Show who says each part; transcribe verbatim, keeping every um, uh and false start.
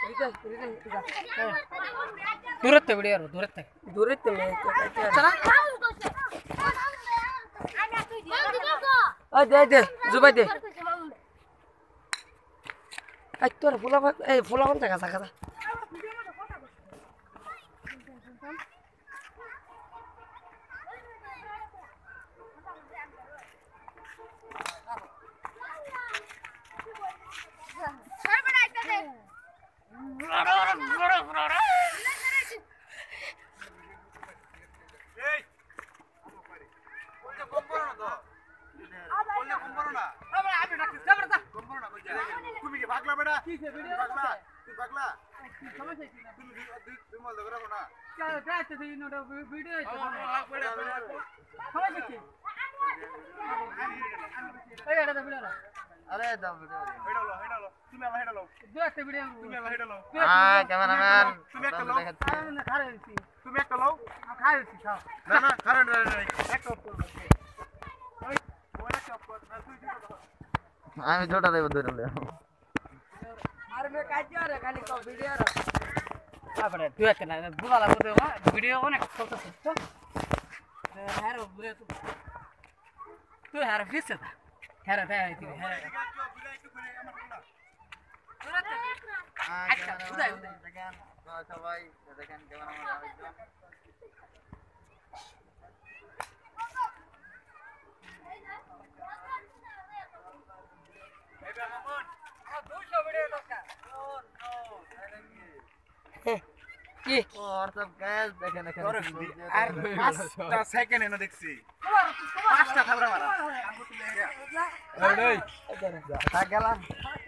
Speaker 1: দূরত্ব ভিডিও দূরত্ব দূরত্ব দে দে জুবাই দে এই তোর ফুলা এই ফুলা কোন জায়গা জায়গা
Speaker 2: अरे दम वीडियो
Speaker 3: हेडा लो हेडा लो তুমি আমার হেডা লো
Speaker 1: দু একটা ভিডিও
Speaker 3: তুমি আমার হেডা লো
Speaker 2: हां ক্যামেরাম্যান
Speaker 3: তুমি একটা লো
Speaker 1: না খাইছি
Speaker 3: তুমি একটা লো
Speaker 1: খাইছি খাও
Speaker 3: না না কারণ একটা অফ করো ওই ওটা অফ কর না তুই দিও
Speaker 2: আমি ছোটা দেব ধরে লে
Speaker 1: আরে মে কাজ করে খালি তো ভিডিও রা আপরে তুই একটা না বুলা লাগো তো ভিডিও অনেক চলতেছে তো হ্যারো বুলে তো তুই হ্যারো ফিসে না হ্যারো দেয় তুই হ্যারো
Speaker 2: আচ্ছা উদয় উদয় দেখেন সবাই দেখেন ক্যামেরাম্যান আরেকজন
Speaker 3: এটা মামুন
Speaker 1: দুশো ভিডিও দরকার নো নো কি
Speaker 2: और सब गैस देखें देखें
Speaker 3: আর পাঁচটা সেকেন্ড এনে দেখছি পাঁচটা খাবার মারা
Speaker 2: এই তা গেলাম